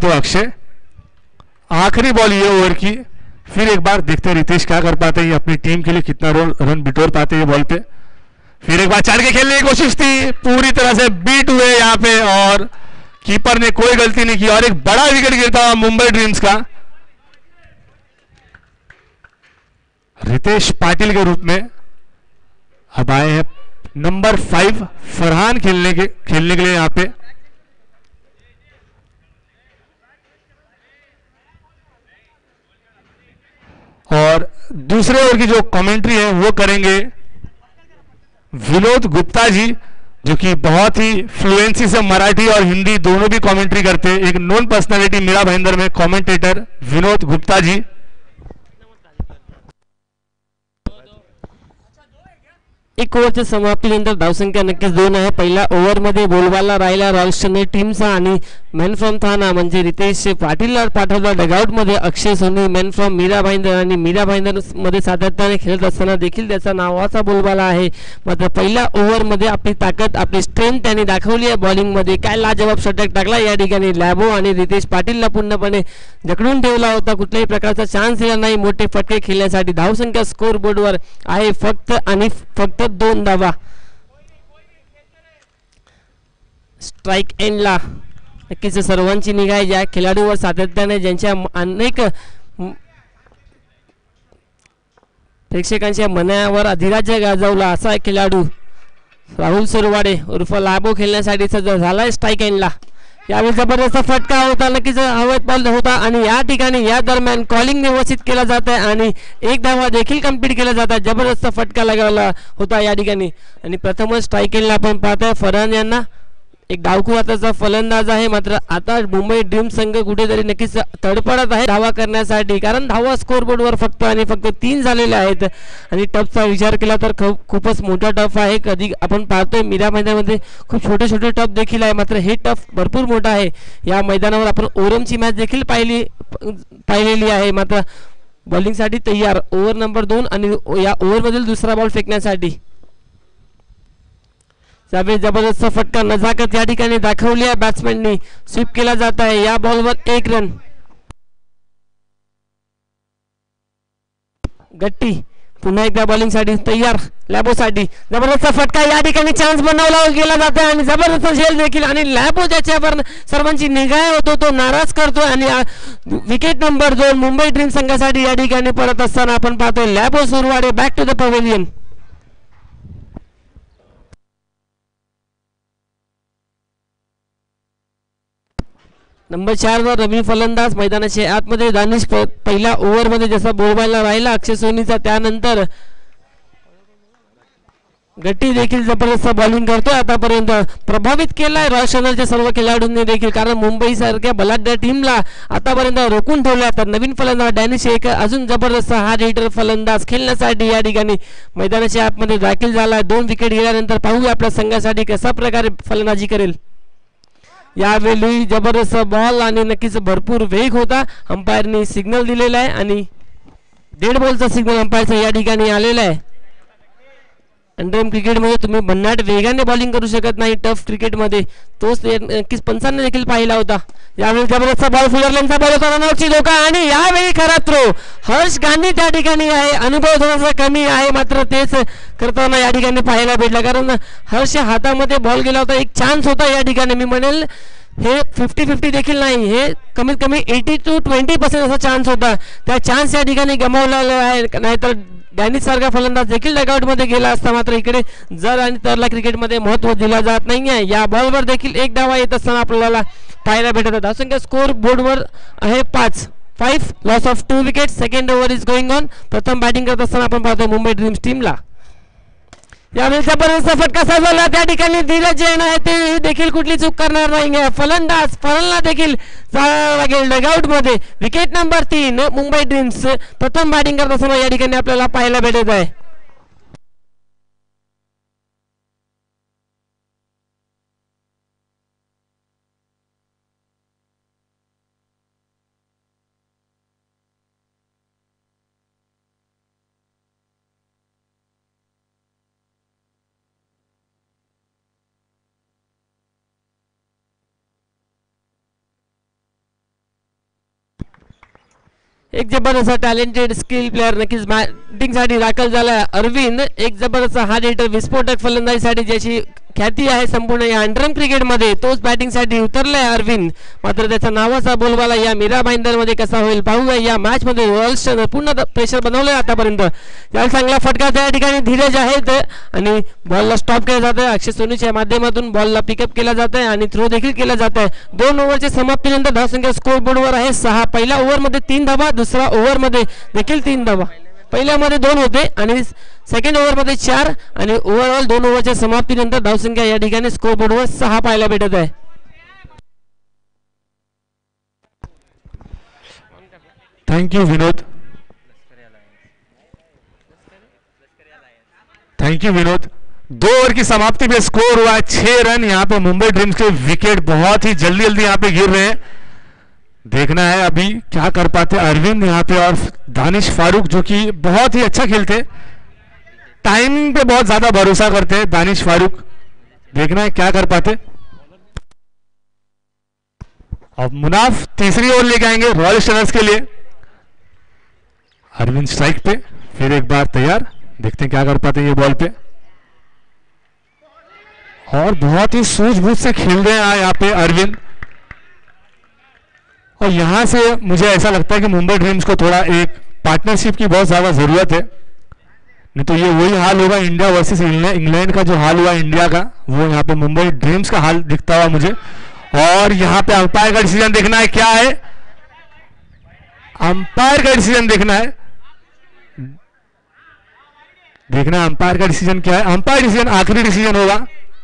पाते हो अक्षय, आखिरी बॉल ये ओवर की, फिर एक बार देखते हैं रितेश क्या कर पाते हैं, अपनी टीम के लिए कितना रन बिटोर पाते हैं बॉल पे। फिर एक बार चढ़ के खेलने की कोशिश थी, पूरी तरह से बीट हुए यहाँ पे और कीपर ने कोई गलती नहीं की और एक बड़ा विकेट गिरता हुआ मुंबई ड्रीम्स का। रितेश पाटिल के रूप में अब आए हैं नंबर 5 फरहान खेलने के लिए यहाँ पे। और दूसरे ओवर की जो कमेंट्री है वो करेंगे विनोद गुप्ता जी, जो कि बहुत ही फ्लुएंसी से मराठी और हिंदी दोनों भी कमेंट्री करते हैं। एक नॉन पर्सनालिटी मीरा भाईंदर में कमेंटेटर विनोद गुप्ता जी। एक ओव्हरच्या समाप्तीनंतर धावसंख्या नक्कीच 2 आहे. पहिल्या ओव्हरमध्ये बोलबाला राहिला रॉयल्सने टीमचा आणि मॅन फ्रॉम थाना म्हणजे रितेश पाटीलला पाठवला डगआउटमध्ये. अक्षय सोनी मॅन फ्रॉम मीरा भाईंदर आणि मीरा भाईंदर मध्ये सातत्याने खेळत असताना देखील त्याचा नावाचा बोलबाला आहे. मात्र पहिल्या ओव्हरमध्ये आपली ताकद आपली स्ट्रेंथ त्यांनी दाखवली आहे बॉलिंगमध्ये. काय लाजवाब षटक टाकला या ठिकाणी लॅबो आणि रितेश पाटीलला पूर्णपणे जखडून ठेवला होता. कुठल्याही प्रकारचा चान्स दिला नाही मोठे फटके खेळण्यासाठी. धावसंख्या स्कोर बोर्डवर आहे फक्त आणि फक्त 2 धावा. स्ट्राइक एंडला नक्कीच सर्वांची निगा आहे ज्या खेळाडूवर सातत्याने ज्यांच्या अनेक प्रेक्षकांच्या मनावर अधिराज्य गाजवला असा खेळाडू राहुल सुरवाडे उर्फ लाबो खेळण्यासाठी सज्ज झाला स्ट्राइक एंडला. यावेळी जबरदस्त फटका होता, नक्कीच हवेत बॉल होता आणि या ठिकाणी या दरम्यान कॉलिंग व्यवस्थित केला जात आहे आणि एक धावा देखील कंप्लीट केला जात आहे. जबरदस्त फटका लागला होता या ठिकाणी आणि प्रथमच स्ट्राइक एंडला आपण पाहतोय फरहान यांना. एक डावखू आताचा फलंदाज आहे, मात्र आता मुंबई ड्रीम्स संघ कुठेतरी नक्कीच तडपडत आहे धावा करण्यासाठी, कारण धावा स्कोरबोर्डवर फक्त आणि फक्त 3 झालेले आहेत आणि टफचा विचार केला तर खूपच मोठा टफ आहे. कधी आपण पाहतोय मीरा मैदानामध्ये खूप छोटे छोटे टफ देखील आहे, मात्र हे टफ भरपूर मोठा आहे. या मैदानावर आपण ओरमची मॅच देखील पाहिलेली आहे. मात्र बॉलिंगसाठी तयार ओव्हर नंबर 2 आणि या ओव्हरमधील दुसरा बॉल फेकण्यासाठी. त्यावेळी जबरदस्त फटका नजाकत या ठिकाणी दाखवली आहे बॅट्समॅननी. स्वीप केला जात आहे या बॉलवर 1 रन. गट्टी पुन्हा एकदा बॉलिंगसाठी तयार लॅबोसाठी. जबरदस्त फटका या ठिकाणी चान्स बनवला गेला जात आहे आणि जबरदस्त झेल देखील आणि लॅबो ज्याच्यावर सर्वांची निगाह होतो तो नाराज करतोय आणि विकेट नंबर 2 मुंबई ड्रीम संघासाठी या ठिकाणी पडत असताना आपण पाहतोय लॅबो Surwade back to the pavilion. Number 4 वर रवी फलंदाज मैदानाच्या आतमध्ये. दानिश पहिल्या ओव्हरमध्ये जसा बोलबाला राहिला अक्षय सोनीचा, त्यानंतर गट्टी देखील जबरदस्त बॉलिंग करतोय. आतापर्यंत प्रभावित केलाय रॉयल्सच्या सर्व खेळाडूंनी देखील, कारण मुंबई सारख्या बलाढ्य टीमला आतापर्यंत रोखून ठेवले. आता नवीन फलंदाज डॅनिश एक अजून जबरदस्त हार्ड हिटर फलंदाज खेळण्यासाठी या ठिकाणी मैदानाच्या आतमध्ये दाखल झाला. 2 विकेट गेल्यानंतर पाहूया आपल्या संघासाठी कशा प्रकारे फलंदाजी करेल. यावेळी जबरदस्त बॉल आणि नक्कीच भरपूर वेग होता. अंपायरनी सिग्नल दिलेला आहे आणि डेड बॉलचा सिग्नल अंपायरचा या ठिकाणी आलेला आहे. अंडरम क्रिकेटमध्ये तुम्ही भन्नाट वेगाने बॉलिंग करू शकत नाही. टफ क्रिकेटमध्ये तोच नक्कीच पंचांनी देखील पाहिला होता. यावेळी जबरदस्त बॉल फुलरलेनचा बॉल होता रनआउटची धोका आणि यावेळी खरा थ्रो हर्ष गांधी त्या ठिकाणी आहे. अनुभव थोडासा कमी आहे, मात्र तेच करताना या ठिकाणी पाहायला भेटला, कारण हर्षच्या हातामध्ये बॉल गेला होता. एक चान्स होता या ठिकाणी, मी म्हणेल हे 50-50 देखील नाही, हे कमीत कमी 80 to 20% असा चान्स होता. त्या चान्स या ठिकाणी गमावलेला आहे. नाहीतर डॅनिश सारखा फलंदाज देखील डगआउटमध्ये गेला असता. मात्र इकडे जर आणि तरला क्रिकेटमध्ये महत्त्व दिला जात नाही आहे. या बॉलवर देखील एक धावा येत असताना आपल्याला पाहायला भेटत. धावसंख्या स्कोर बोर्डवर आहे 5 loss of 2 wicket. Second over is going on. प्रथम बॅटिंग करत असताना आपण पाहतो मुंबई ड्रीम्स टीमला. यावेळी जबरदस्त फटका साजवला त्या ठिकाणी धीरज जैन आहे, ते देखील कुठली चूक करणार नाही. फलंदाज फरनला देखील जायला लागेल डगआउट मध्ये. विकेट नंबर 3 मुंबई ड्रीम्स प्रथम बॅटिंग करत असताना या ठिकाणी आपल्याला पाहायला भेटत आहे. एक जबरदस्त टॅलेंटेड स्किल प्लेअर नक्कीच बॅटिंगसाठी दाखल झालाय अरविंद. एक जबरदस्त हार्ड हिटर विस्फोटक फलंदाजीसाठी ज्याची ख्याती आहे संपूर्ण या अंडरम क्रिकेटमध्ये तोच बॅटिंगसाठी उतरलाय अरविंद. मात्र त्याचा नावाचा बोलबाला या मीरा भाईंदरमध्ये कसा होईल पाहूया. या मॅचमध्ये रॉयल स्टॅनर पूर्ण प्रेशर बनवलंय आतापर्यंत. त्याला चांगला फटका त्या ठिकाणी धीरज आहेत आणि बॉलला स्टॉप केला जात आहे. अक्षय सोनीच्या माध्यमातून बॉलला पिकअप केला जात आहे आणि थ्रो देखील केला जात आहे. 2 ओव्हरच्या समाप्तीनंतर धावसंख्या स्कोर बोर्डवर आहे 6. पहिल्या ओव्हरमध्ये 3 धावा, दुसऱ्या ओव्हरमध्ये देखील 3 धावा. पहिल्यामध्ये 2 होते आणि सेकंड ओव्हरमध्ये 4 आणि ओव्हरऑल 2 ओव्हरच्या समाप्तीनंतर धावसंख्या या ठिकाणी स्कोर बोर्डवर 6 पाहायला भेटत आहे. Thank you Vinod. 2 ओवर की समाप्ति पे स्कोर हुआ 6 रन. यहाँ पे मुंबई ड्रीम्स के विकेट बहुत ही जल्दी जल्दी यहाँ पे गिर रहे हैं. देखना है अभी क्या कर पाते अरविंद यहाँ पे और दानिश फारूक जो कि बहुत ही अच्छा खेलते, टाइमिंग पे बहुत ज्यादा भरोसा करते हैं दानिश फारूक. देखना है क्या कर पाते. अब मुनाफ तीसरी ओवर लेके आएंगे रॉयल स्टैनर्स के लिए. अरविंद स्ट्राइक पे, फिर एक बार तैयार. देखते हैं क्या कर पाते हैं ये बॉल पे. और बहुत ही सूझबूझ से खेल रहे हैं यहाँ पे अरविंद. और यहां से मुझे ऐसा लगता है कि मुंबई ड्रीम्स को थोड़ा एक पार्टनरशिप की बहुत ज्यादा जरूरत है. नहीं तो ये वही हाल होगा इंडिया वर्सेस इंग्लैंड का जो हाल हुआ इंडिया का, वो यहाँ पे मुंबई ड्रीम्स का हाल दिखता हुआ मुझे. और यहाँ पे अंपायर का डिसीजन देखना है. क्या है अंपायर का डिसीजन देखना है. अंपायर का डिसीजन क्या है. अंपायर डिसीजन आखिरी डिसीजन होगा.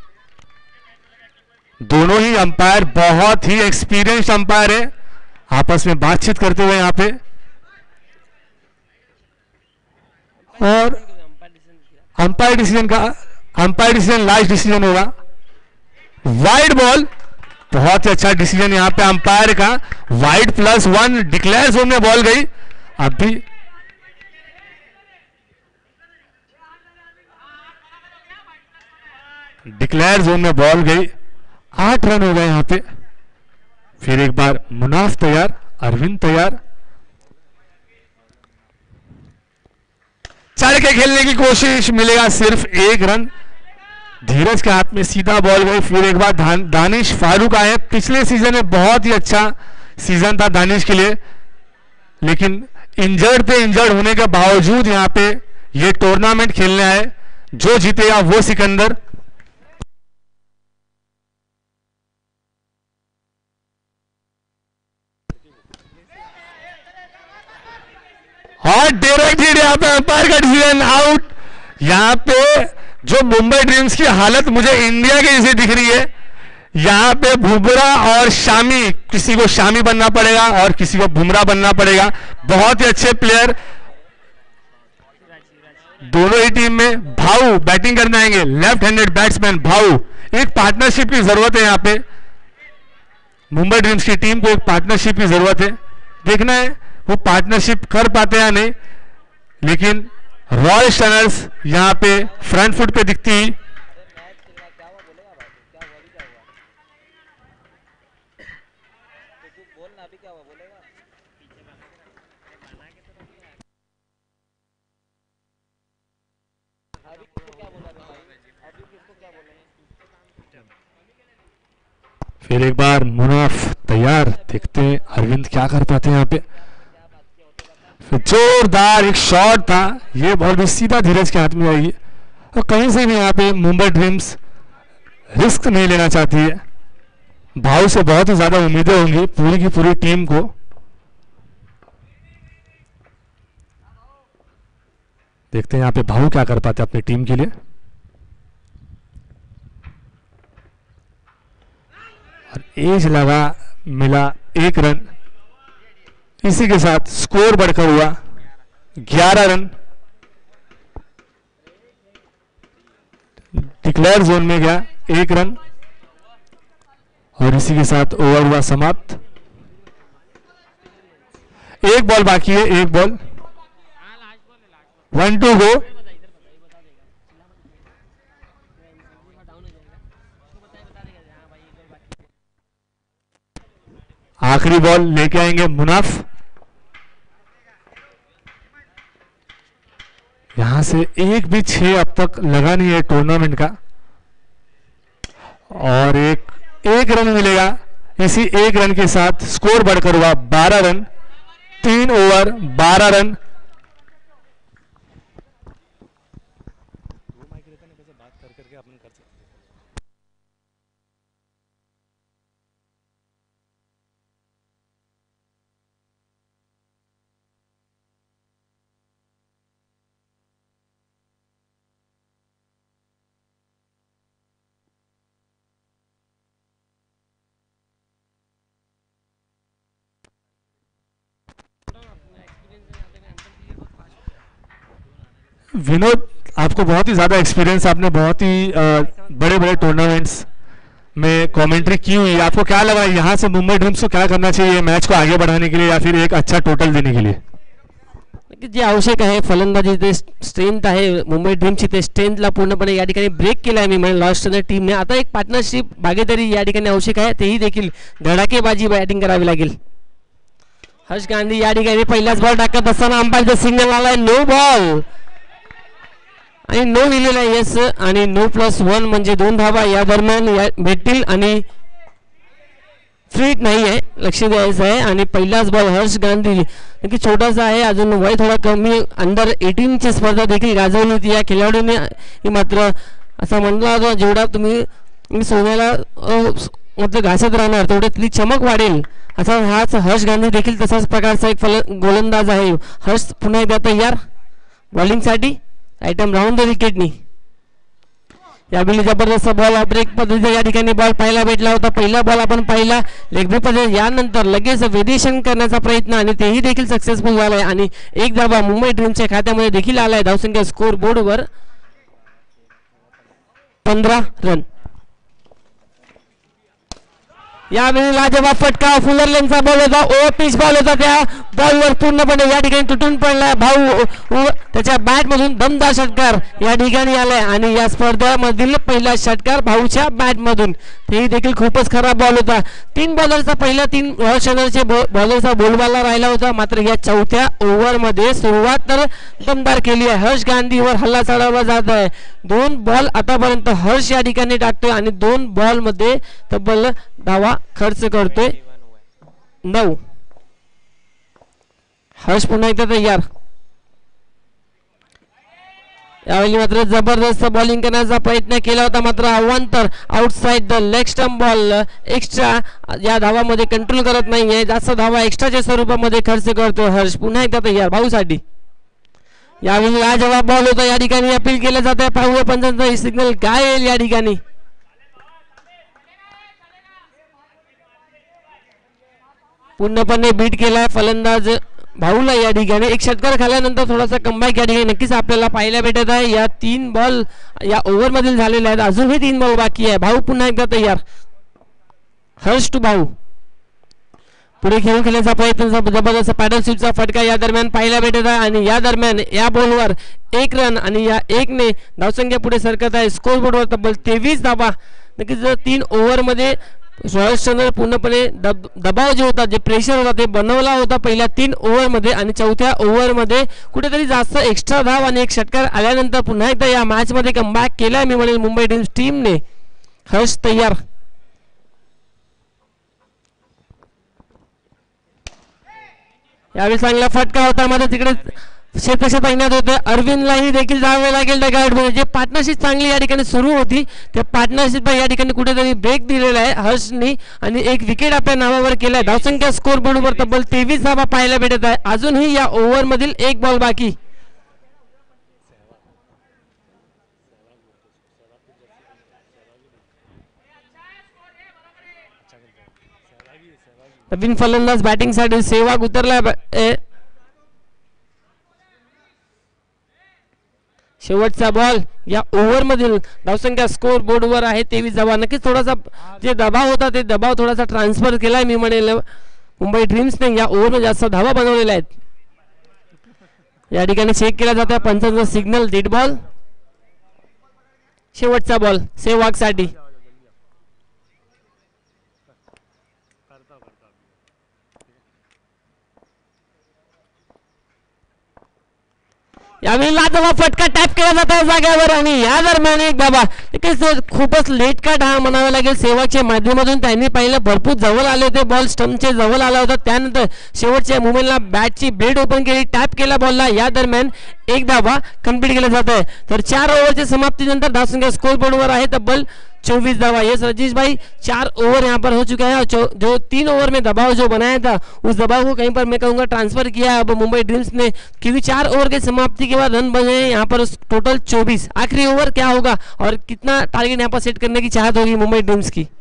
दोनों ही अंपायर बहुत ही एक्सपीरियंस्ड अंपायर है, आपस में बातचीत करते हुए यहां पे. और अंपायर डिसीजन लास्ट डिसीजन होगा. वाइड बॉल, बहुत ही अच्छा डिसीजन यहां पे अंपायर का. वाइड +1 डिक्लेयर जोन में बॉल गई. अभी डिक्लेयर जोन में बॉल गई. 8 रन हो गए यहां पे. फिर एक बार मुनाफ तैयार, अरविंद तैयार. चढ़ के खेलने की कोशिश, मिलेगा सिर्फ 1 रन. धीरज के हाथ में सीधा बॉल गई. फिर एक बार दानिश फारूक आए. पिछले सीजन में बहुत ही अच्छा सीजन था दानिश के लिए, लेकिन इंजर्ड होने के बावजूद यहां पे ये टूर्नामेंट खेलने आए. जो जीतेगा वो सिकंदर. और डायरेक्टेड यहाँ पे अंपायर का डिसीजन आउट. यहाँ पे जो मुंबई ड्रीम्स की हालत मुझे इंडिया के जैसे दिख रही है. यहाँ पे बुमराह और शामी, किसी को शामी बनना पड़ेगा और किसी को बुमराह बनना पड़ेगा. बहुत ही अच्छे प्लेयर दोनों ही टीम में. भाऊ बैटिंग करने आएंगे, लेफ्ट हैंडेड बैट्समैन भाऊ. एक पार्टनरशिप की जरूरत है यहाँ पे. मुंबई ड्रीम्स की टीम को एक पार्टनरशिप की जरूरत है. देखना है वो पार्टनरशिप कर पाते हैं या नहीं. लेकिन रॉयल स्टैनर्स यहां पे फ्रंट फुट पे दिखती ही. फिर एक बार मुनाफ तैयार. देखते हैं अरविंद क्या कर पाते हैं यहाँ पे. जोरदार एक शॉट था. ये बॉल भी सीधा धीरज के हाथ में आएगी. और कहीं से भी यहाँ पे मुंबई ड्रीम्स रिस्क नहीं लेना चाहती है. भाव से बहुत ही ज्यादा उम्मीदें होंगी पूरी की पूरी टीम को. देखते हैं यहाँ पे भाव क्या कर पाते हैं अपनी टीम के लिए. और एज लगा, मिला 1 रन. इसी के साथ स्कोर बढ़कर हुआ 11 रन. डिक्लेयर जोन में गया 1 रन. और इसी के साथ ओवर हुआ समाप्त. 1 बॉल बाकी है, 1 बॉल. 1-2 गो. आखिरी बॉल लेके आएंगे मुनाफ. यहां से एक भी 6 अब तक लगा नहीं है टूर्नामेंट का, और एक रन मिलेगा। इसी एक रन के साथ स्कोर बढ़कर हुआ 12 रन, 3 ओवर 12 रन। विनोद, आपको बहुत ही ज़्यादा एक्सपीरियंस, आपने बहुत ही बड़े बड़े टूर्नामेंट्स में कमेंट्री की हुई है। आपको क्या लगा यहाँ से मुंबई ड्रीम्स को क्या करना चाहिए मैच को आगे बढ़ाने के लिए, या फिर एक अच्छा टोटल देने के लिए? जे आवश्यक आहे फलंदाजी ते स्ट्रेंथ आहे मुंबई ड्रीमची, ते स्ट्रेंथला पूर्णपणे या ठिकाणी ब्रेक केला आहे मी म्हणेन लॉस्ट टीमने. आता एक पार्टनरशिप भागीदारी या ठिकाणी आवश्यक आहे, तेही देखील धडाकेबाजी बॅटिंग करावी लागेल. हर्ष गांधी या ठिकाणी पहिलाच बॉल टाकत असताना अंपायरचा सिग्नल आलाय नो बॉल, आणि नो लिहिलेला आहे यस, आणि नो +1 म्हणजे 2 धावा या दरम्यान भेटतील, आणि फ्रीट नाही आहे, लक्ष द्यायचं आहे. आणि पहिलाच बॉल हर्ष गांधी नक्की छोटासा आहे, अजून वय थोडा कमी, अंडर 18ची स्पर्धा देखील गाजवली होती या खेळाडूने. मात्र असं म्हटलं होतं जेवढा तुम्ही सोन्याला मतलब घासत राहणार तेवढी तिथली चमक वाढेल, असा हाच हर्ष गांधी देखील तसाच प्रकारचा एक गोलंदाज आहे. हर्ष पुन्हा एकदा तयार बॉलिंगसाठी, आयटम राहून दे विकेटनी. यावेळी जबरदस्त बॉल ब्रेक पद्धतीचा या ठिकाणी बॉल पाहायला भेटला होता. पहिला बॉल आपण पाहिला लेग ब्रेक पद्धती, यानंतर लगेच वेरिएशन करण्याचा प्रयत्न, आणि तेही देखील सक्सेसफुल झालाय, आणि एक धावा मुंबई ड्रीमच्या खात्यामध्ये देखील आलाय. धावसंख्या स्कोर बोर्डवर 15 रन. यावेळी लाजवाब फटका फुलरलेनचा बॉल होता, ओव्हर पिच बॉल होता, त्या बॉलवर पूर्णपणे या ठिकाणी तुटून पडलाय. भाऊ त्याच्या बॅटमधून दमदार षटकार या ठिकाणी आलाय, आणि या स्पर्धेमधील पहिला षटकार भाऊच्या बॅटमधून, तेही देखील खूपच खराब बॉल होता. 3 बॉलरचा पहिला 3 रनचे बॉलरचा बोलबाला राहिला होता. मात्र या चौथ्या ओव्हरमध्ये सुरुवात तर दमदार केली आहे. हर्ष गांधीवर हल्ला चढवला जात आहे. 2 बॉल आतापर्यंत हर्ष या ठिकाणी टाकतोय, आणि 2 बॉलमध्ये तब्बल धावा खर्च करतोय 9. हर्ष पुन्हा एकदा तयार. यावेळी मात्र जबरदस्त बॉलिंग करण्याचा प्रयत्न केला होता, मात्र अवांतर outside the leg stump ball extra या धावामध्ये कंट्रोल करत नाहीये. जास्त धावा एक्स्ट्राच्या स्वरूपामध्ये खर्च करतो हर्ष. पुन्हा एकदा तयार भाऊसाठी. यावेळी लाजवाब बॉल होता, या ठिकाणी अपील केलं जात आहे. पाहूया पंचांचा सिग्नल काय येईल या ठिकाणी. पूर्णपणे बीट केलाय फलंदाज भाऊला या ठिकाणी. एक षटकार खाल्यानंतर थोडासा कमबॅक या ठिकाणी नक्कीच आपल्याला पाहायला भेटत आहे. या 3 बॉल या ओव्हर मधील झालेले आहेत, अजूनही 3 बॉल बाकी आहे. भाऊ पुन्हा एकदा तयार. हर्ष टू भाऊ पुढे खेळून खेळण्याचा प्रयत्न, जबरदस्त पॅडल स्वीपचा फटका या दरम्यान पाहायला भेटत आहे, आणि या दरम्यान या बॉलवर 1 रन, आणि या 1 ने धावसंख्या पुढे सरकत आहे. स्कोर बोर्डवर तब्बल 23 धावा. नक्कीच 3 ओव्हरमध्ये रोहित पूर्णपणे दबाव जे होता, जे प्रेशर होता ते बनवला होता पहिल्या 3 ओव्हरमध्ये, आणि चौथ्या ओव्हरमध्ये कुठेतरी जास्त एक्स्ट्रा धाव आणि एक षटकार आल्यानंतर पुन्हा एकदा या मॅचमध्ये कमबॅक केलाय मी म्हणेल मुंबई इंडियन्स टीमने. हर्ष तयार. यावेळी चांगला फटका होता, मात्र तिकडे क्षेत्रक्षेत्र तैनात होते. अरविंदलाही देखील जावे लागेल त्या गाडीमध्ये. जे पार्टनरशिप चांगली या ठिकाणी सुरू होती, त्या पार्टनरशिप या ठिकाणी कुठेतरी ब्रेक दिलेला आहे हर्षनी, आणि एक विकेट आपल्या नावावर केलाय. धावसंख्या स्कोर बोर्डवर तब्बल 23 धावा पाहायला भेटत आहे. अजूनही या ओव्हर मधील 1 बॉल बाकी. नवीन फलंदाज बॅटिंग साठी सेवाग उतरलाय. शेवटचा बॉल या ओव्हर मधील धावसंख्या स्कोर बोर्डवर आहे 23 धावा. नक्कीच थोडासा जे दबाव होता ते दबाव थोडासा ट्रान्सफर केलाय मी म्हणेल मुंबई ड्रीम्सने. या ओव्हरमध्ये जास्त धावा बनवलेल्या आहेत. या ठिकाणी चेक केला जातो पंचांचा सिग्नल. Dead ball. शेवटचा बॉल सेवाग साठी. यावेळी लाजवाब फटका टॅप केला जात आहे जागेवर आणि या दरम्यान एक बाबा खूपच लेट कट हा म्हणावा लागेल सेवाच्या माध्यमातून त्यांनी पाहिलं भरपूर जवळ आले होते बॉल स्टंपचे जवळ आला होता त्यानंतर शेवटच्या मुमेंटला बॅटची ब्लेड ओपन केली टॅप केला बॉलला या दरम्यान एक धावा कंप्लीट केला जात आहे तर 4 ओव्हरच्या समाप्तीनंतर धावसंख्या स्कोर बोर्डवर आहे तब्बल 24 दवा। यस रजीश भाई 4 ओवर यहाँ पर हो चुका है जो 3 ओवर में दबाव जो बनाया था उस दबाव को कहीं पर मैं कहूँगा ट्रांसफर किया अब मुंबई ड्रीम्स ने क्योंकि 4 ओवर के समाप्ति के बाद रन बने हैं यहाँ पर टोटल 24। आखिरी ओवर क्या होगा और कितना टारगेट यहाँ पर सेट करने की चाहत होगी मुंबई ड्रीम्स की?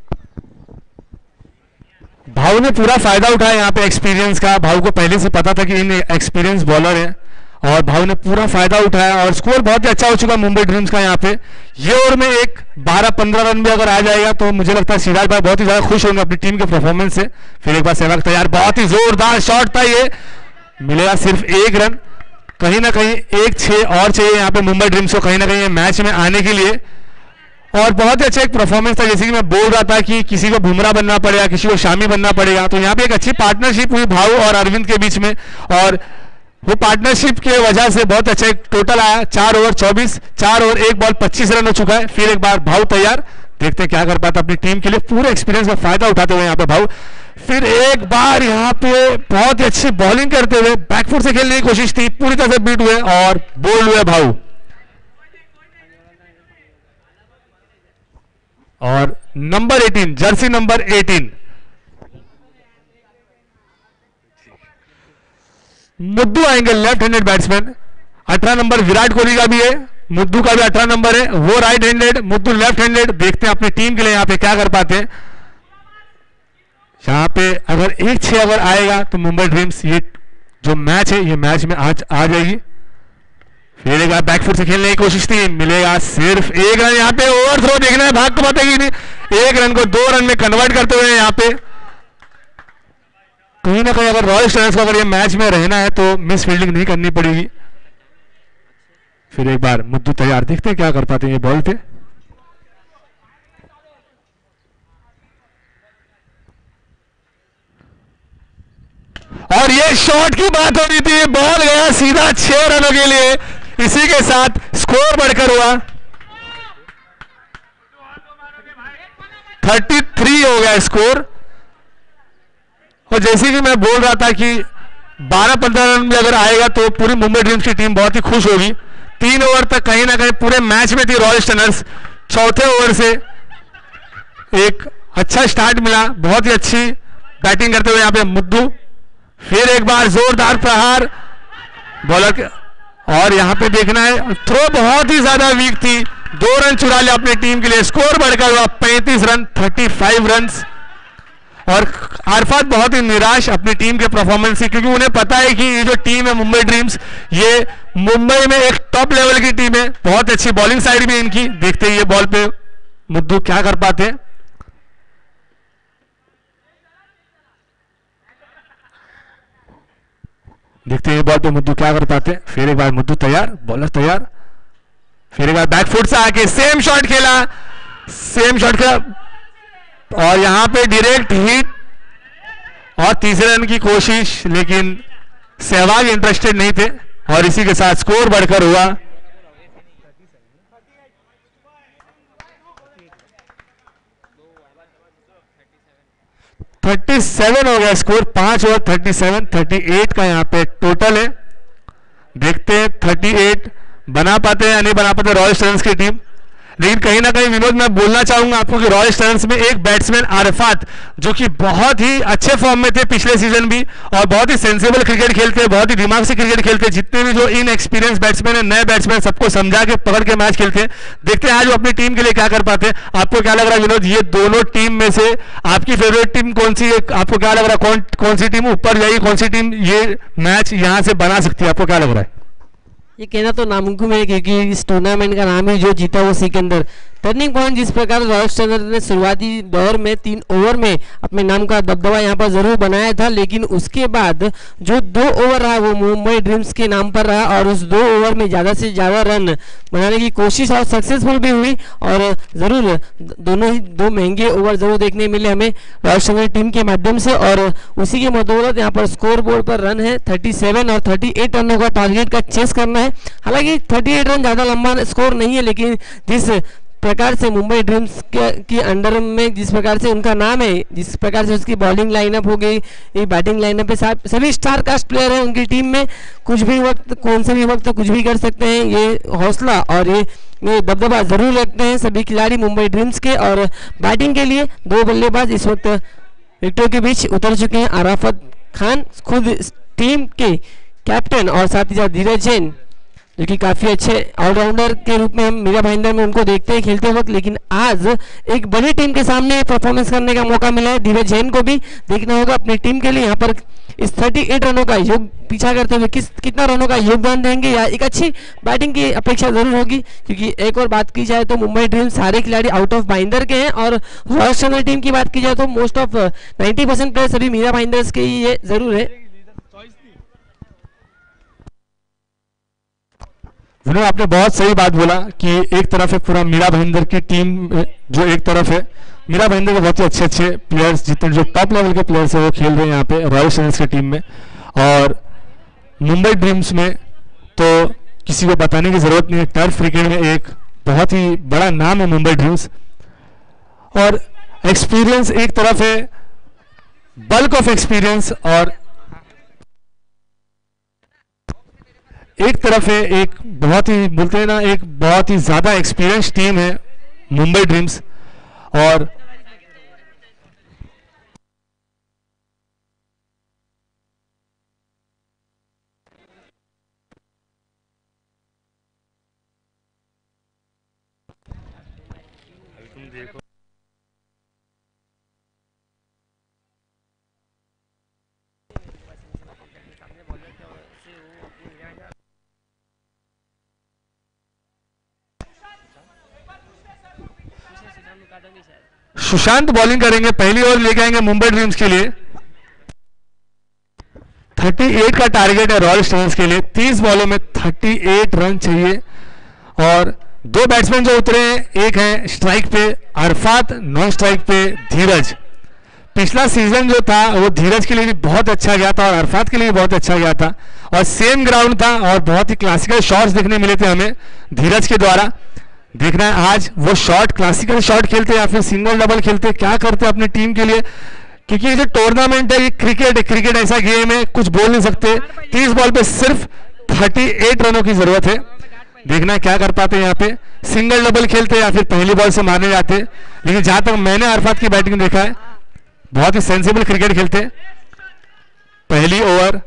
भाव ने पूरा फायदा उठाया यहाँ पे एक्सपीरियंस का। भाव को पहले से पता था कि इन एक्सपीरियंस बॉलर है और भाव ने पूरा फायदा उठाया और स्कोर बहुत ही अच्छा हो चुका मुंबई ड्रीम्स का। यहाँ पे ये ओवर में एक 12-15 रन भी अगर आ जाएगा तो मुझे लगता है सिराज भाई बहुत ही ज्यादा खुश होंगे अपनी टीम के परफॉर्मेंस से। फिर एक बार सहवाग तैयार, बहुत ही जोरदार शॉट था, ये मिलेगा सिर्फ 1 रन। कहीं ना कहीं 1-6 और चाहिए यहाँ पे मुंबई ड्रीम्स को कहीं ना कहीं मैच में आने के लिए। और बहुत ही अच्छा एक परफॉर्मेंस था, जैसे कि मैं बोल रहा था कि किसी को बुमराह बनना पड़ेगा, किसी को शामी बनना पड़ेगा, तो यहाँ पे एक अच्छी पार्टनरशिप हुई भाव और अरविंद के बीच में और वो पार्टनरशिप के वजह से बहुत अच्छा एक टोटल आया। 4 ओवर 24, 4 ओवर 1 बॉल 25 रन हो चुका है। फिर एक बार भाव तैयार, देखते हैं क्या कर पाता अपनी टीम के लिए, पूरे एक्सपीरियंस का फायदा उठाते हुए यहाँ पे भाव। फिर एक बार यहाँ पे बहुत ही अच्छी बॉलिंग करते हुए बैकफुट से खेलने की कोशिश थी, पूरी तरह से बीट हुए और बोल्ड हुए भाव। और नंबर 18 जर्सी नंबर 18 मुद्दू आएंगे, left handed batsman. 18 number Virat Kohli का भी है, मुद्दू का भी 18 नंबर है, वो right handed, Muddu left handed. देखते हैं अपनी टीम के लिए यहाँ पे क्या कर पाते हैं। यहाँ पे अगर 1-6 अगर आएगा तो मुंबई ड्रीम्स ये जो मैच है ये मैच में आज आ जाएगी। फिर एक बार बैकफुट से खेलने की कोशिश थी, मिलेगा सिर्फ 1 रन। यहाँ पे ओवर थ्रो देखना है, भाग को पातेगी नहीं। 1 रन को 2 रन में कन्वर्ट करते हुए यहाँ पे कहीं ना कहीं अगर रॉयल चैलेंजर्स को अगर ये मैच में रहना है तो मिस फील्डिंग नहीं करनी पड़ेगी। फिर एक बार मुद्दू तैयार, देखते हैं क्या कर पाते हैं ये बॉल पे। और ये शॉट की बात हो रही थी, बॉल गया सीधा 6 रनों के लिए। इसी के साथ स्कोर बढ़कर हुआ 33 हो गया स्कोर। और जैसे कि मैं बोल रहा था कि 12-15 रन में अगर आएगा तो पूरी मुंबई ड्रीम्स की टीम बहुत ही खुश होगी। 3 ओवर तक कहीं ना कहीं पूरे मैच में थी रॉयल चैलेंजर्स। चौथे ओवर से एक अच्छा स्टार्ट मिला, बहुत ही अच्छी बैटिंग करते हुए यहाँ पे मुद्दू। फिर एक बार जोरदार प्रहार बॉलर के, और यहाँ पे देखना है थ्रो बहुत ही ज्यादा वीक थी, 2 रन चुरा लिया अपनी टीम के लिए। स्कोर बढ़कर हुआ 35 रन, 35 रन। और अरफात बहुत ही निराश अपनी टीम के परफॉर्मेंस से, क्योंकि उन्हें पता है कि ये जो टीम है मुंबई ड्रीम्स, ये मुंबई में एक टॉप लेवल की टीम है, बहुत अच्छी बॉलिंग साइड भी इनकी। देखते हैं ये बॉल पे मुद्दू क्या कर पाते हैं। देखते हैं ये बॉल पे मुद्दू क्या कर पाते हैं। फिर एक बार मुद्दू तैयार, बॉलर तैयार। फिर एक बार बैकफुट से आके सेम शॉट खेला, सेम शॉट खेला और यहां पे डायरेक्ट हिट और तीसरे रन की कोशिश, लेकिन सहवाग इंटरेस्टेड नहीं थे। और इसी के साथ स्कोर बढ़कर हुआ 37 हो गया स्कोर। 5 ओवर 37, 38 का यहाँ पे टोटल है। देखते हैं 38 बना पाते हैं या नहीं बना पाते रॉयल चैलेंजर्स की टीम। लेकिन कहीं ना कहीं विनोद मैं बोलना चाहूंगा आपको कि रॉयल चैलेंजर्स में एक बैट्समैन अरफात, जो कि बहुत ही अच्छे फॉर्म में थे पिछले सीजन भी, और बहुत ही सेंसिबल क्रिकेट खेलते, बहुत ही दिमाग से क्रिकेट खेलते। जितने भी जो इन एक्सपीरियंस बैट्समैन है, नए बैट्समैन, सबको समझा के पकड़ के मैच खेलते हैं। देखते हैं आज वो अपनी टीम के लिए क्या कर पाते हैं। आपको क्या लग रहा है विनोद, ये दोनों टीम में से आपकी फेवरेट टीम कौन सी है? आपको क्या लग रहा है कौन सी टीम ऊपर जाएगी, कौन सी टीम ये मैच यहां से बना सकती है? आपको क्या लग रहा है? ये कहना तो नामुमकिन है, क्योंकि इस टूर्नामेंट का नाम है जो जीता वो सिकंदर। टर्निंग पॉइंट जिस प्रकार रॉयल चैलेंजर्स ने शुरुआती दौर में 3 ओवर में अपने नाम का दबदबा यहाँ पर जरूर बनाया था, लेकिन उसके बाद जो 2 ओवर रहा वो मुंबई ड्रीम्स के नाम पर रहा और उस 2 ओवर में ज़्यादा से ज़्यादा रन बनाने की कोशिश और सक्सेसफुल भी हुई। और ज़रूर दोनों ही 2 महंगे ओवर जरूर देखने मिले हमें रॉयल चैलेंजर्स टीम के माध्यम से, और उसी के बदौलत यहाँ पर स्कोर बोर्ड पर रन है 37 और 38 रनों का टारगेट का चेस करना है। हालांकि 38 रन ज़्यादा लंबा स्कोर नहीं है, लेकिन जिस प्रकार से मुंबई ड्रीम्स के अंडर में जिस प्रकार से उनका नाम है, जिस प्रकार से उसकी बॉलिंग लाइनअप हो गई, ये बैटिंग लाइनअप पे सभी स्टार कास्ट प्लेयर हैं उनकी टीम में, कुछ भी वक्त कौन से भी वक्त कुछ भी कर सकते हैं। ये हौसला और ये दबदबा जरूर रखते हैं सभी खिलाड़ी मुंबई ड्रीम्स के। और बैटिंग के लिए 2 बल्लेबाज इस वक्त विकेटों के बीच उतर चुके हैं। आराफत खान खुद टीम के कैप्टन और साथ ही साथ धीरज जैन जो कि काफ़ी अच्छे ऑलराउंडर के रूप में हम मीरा भाईंदर में उनको देखते हैं खेलते वक्त, लेकिन आज एक बड़ी टीम के सामने परफॉर्मेंस करने का मौका मिला है। धीरज जैन को भी देखना होगा अपनी टीम के लिए यहाँ पर इस 38 रनों का योग पीछा करते हुए कितना रनों का योगदान देंगे या एक अच्छी बैटिंग की अपेक्षा जरूर होगी। क्योंकि एक और बात की जाए तो मुंबई ड्रीम्स सारे खिलाड़ी आउट ऑफ भाईंदर के हैं, और रॉयल चैलेंजर्स टीम की बात की जाए तो मोस्ट ऑफ 90% प्लेयर्स अभी मीरा भाईंदर्स के ही ये जरूर है। विनोद, आपने बहुत सही बात बोला कि एक तरफ है पूरा मीरा भाईंदर की टीम, जो एक तरफ है मीरा भाईंदर के बहुत ही अच्छे अच्छे प्लेयर्स, जितने जो टॉप लेवल के प्लेयर्स हैं वो खेल रहे हैं यहाँ पे रॉयल चैलेंजर्स की टीम में। और मुंबई ड्रीम्स में तो किसी को बताने की ज़रूरत नहीं है, टर्फ क्रिकेट में एक बहुत ही बड़ा नाम है मुंबई ड्रीम्स। और एक्सपीरियंस एक तरफ है, बल्क ऑफ एक्सपीरियंस, और एक तरफ है एक बहुत ही बोलते हैं ना एक बहुत ही ज़्यादा एक्सपीरियंस टीम है मुंबई ड्रीम्स। और सुशांत बॉलिंग करेंगे, पहली ओवर लेके आएंगे मुंबई ड्रीम्स के लिए। 38 का टारगेट है रॉयल चैलेंजर्स के लिए, 30 बॉलों में 38 रन चाहिए। और 2 बैट्समैन जो उतरे हैं, एक है स्ट्राइक पे अरफात, नॉन स्ट्राइक पे धीरज। पिछला सीजन जो था वो धीरज के लिए भी बहुत अच्छा गया था और अरफात के लिए भी बहुत अच्छा गया था, और सेम ग्राउंड था और बहुत ही क्लासिकल शॉट्स देखने मिले थे हमें धीरज के द्वारा। देखना है आज वो शॉट क्लासिकल शॉट खेलते या फिर सिंगल डबल खेलते, क्या करते अपनी टीम के लिए। क्योंकि ये जो टूर्नामेंट है ये क्रिकेट है, क्रिकेट ऐसा गेम है कुछ बोल नहीं सकते। 30 बॉल पे सिर्फ 38 रनों की जरूरत है। देखना है क्या कर पाते हैं यहाँ पे, सिंगल डबल खेलते या फिर पहली बॉल से मारने जाते। लेकिन जहां तक मैंने अरफात की बैटिंग देखा है बहुत ही सेंसिबल क्रिकेट खेलते। पहली ओवर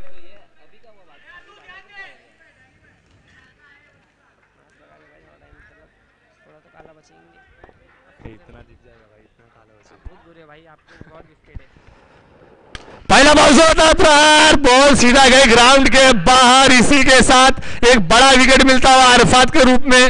पहला बॉल जोरदार बॉल सीधा गए ग्राउंड के बाहर। इसी के साथ एक बड़ा विकेट मिलता हुआ अरफात के रूप में,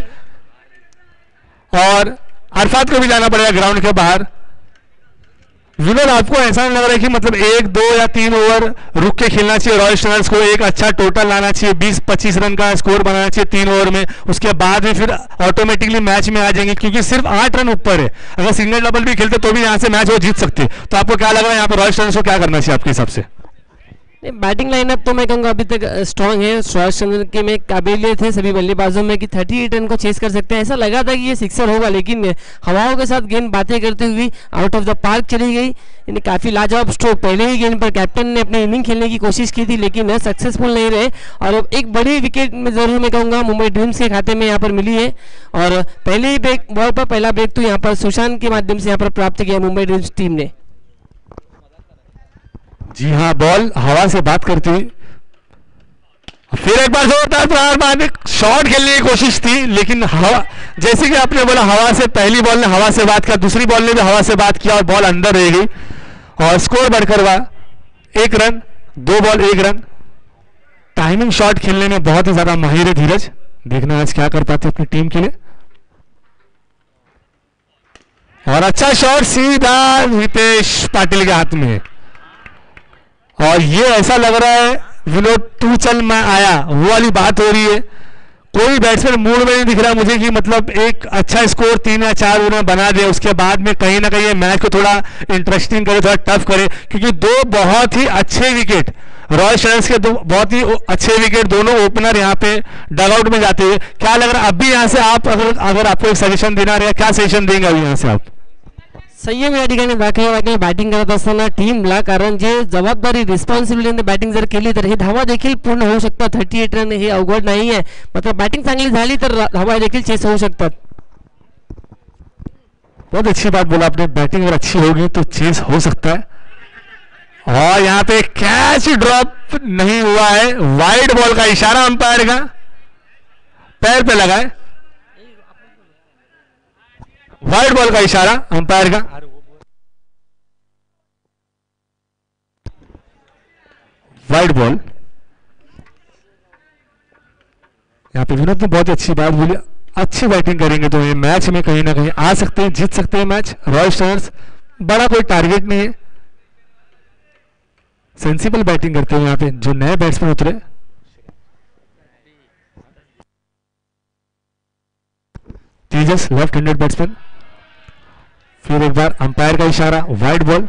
और अरफात को भी जाना पड़ेगा ग्राउंड के बाहर। विनोद, आपको ऐसा नहीं लग रहा है कि मतलब 1, 2 या 3 ओवर रुक के खेलना चाहिए रॉयल चैलेंजर्स को, एक अच्छा टोटल लाना चाहिए, 20-25 रन का स्कोर बनाना चाहिए 3 ओवर में, उसके बाद भी फिर ऑटोमेटिकली मैच में आ जाएंगे। क्योंकि सिर्फ 8 रन ऊपर है, अगर सिंगल डबल भी खेलते तो भी यहाँ से मैच वो जीत सकते। तो आपको क्या लग रहा है यहाँ पर रॉयल चैलेंजर्स को क्या करना चाहिए आपके हिसाब से? बैटिंग लाइनअप तो मैं कहूँगा अभी तक स्ट्रांग है। रॉयल चैलेंजर्स के में काबिलियत है सभी बल्लेबाजों में कि 38 रन को चेस कर सकते हैं। ऐसा लगा था कि ये सिक्सर होगा, लेकिन हवाओं के साथ गेंद बातें करते हुए आउट ऑफ द पार्क चली गई। इन्हें काफ़ी लाजवाब स्ट्रोक, पहले ही गेंद पर कैप्टन ने अपनी इनिंग खेलने की कोशिश की थी लेकिन सक्सेसफुल नहीं रहे। और अब एक बड़ी विकेट में जरूर मैं कहूँगा मुंबई ड्रीम्स के खाते में यहाँ पर मिली है, और पहले ही बॉल पर पहला ब्रेक तो यहाँ पर सुशांत के माध्यम से यहाँ पर प्राप्त किया मुंबई ड्रीम्स टीम ने। जी हाँ, बॉल हवा से बात करती हुई फिर एक बार जोरदार प्रहार मारने शॉट खेलने की कोशिश थी, लेकिन हवा, जैसे कि आपने बोला हवा से, पहली बॉल ने हवा से बात किया, दूसरी बॉल ने भी हवा से बात किया और बॉल अंदर रह गई और स्कोर बढ़कर हुआ 1 run, 2 ball 1 run. Timing shot खेलने में बहुत ही ज्यादा माहिर है धीरज। देखना आज क्या कर पाते अपनी टीम के लिए। और अच्छा शॉट सीधा हितेश पाटिल के हाथ में, और ये ऐसा लग रहा है विनोद तू चल मैं आया वो वाली बात हो रही है। कोई बैट्समैन मूड में नहीं दिख रहा मुझे कि मतलब एक अच्छा स्कोर 3 या 4 उन्होंने बना दिया, उसके बाद में कहीं ना कहीं मैच को थोड़ा इंटरेस्टिंग करे, थोड़ा टफ करे, क्योंकि दो बहुत ही अच्छे विकेट रॉयल चैलेंजर्स के, दो बहुत ही अच्छे विकेट, दोनों ओपनर यहाँ पे डगआउट में जाते हुए। क्या लग रहा है अभी यहाँ से आप अगर आपको एक सजेशन देना रहेगा, क्या सजेशन देंगे अभी यहाँ से आप? संयम या ठिकाणी दाखवायला बॅटिंग करत असताना टीमला, कारण जे जबाबदारी रिस्पॉन्सिबिलिटीने बॅटिंग जर केली तर हे धावा देखील पूर्ण होऊ शकतात. 38 रन हे अवघड नाही आहे, मात्र बॅटिंग चांगली झाली तर धावा देखील चेस होऊ शकतात. बहुत अच्छी बात बोला आपने, बैटिंग अगर अच्छी होगी तो चेस हो सकता है। और यहाँ पे कैच ड्रॉप नहीं हुआ है, वाइड बॉल का इशारा अंपायर का, पैर पे लगा है, वाइड बॉल का इशारा अंपायर का। Wide ball. यहाँ पे विनोद ने बहुत अच्छी बात बोली, अच्छी बैटिंग करेंगे तो ये मैच में कहीं ना कहीं आ सकते हैं, जीत सकते हैं मैच। रॉयल चैलेंजर्स बड़ा कोई टारगेट नहीं है, सेंसिबल बैटिंग करते हैं यहाँ पे जो नए बैट्समैन उतरे। तेजस लेफ्ट हैंडेड बैट्समैन, फिर एक बार अंपायर का इशारा, वाइड बॉल।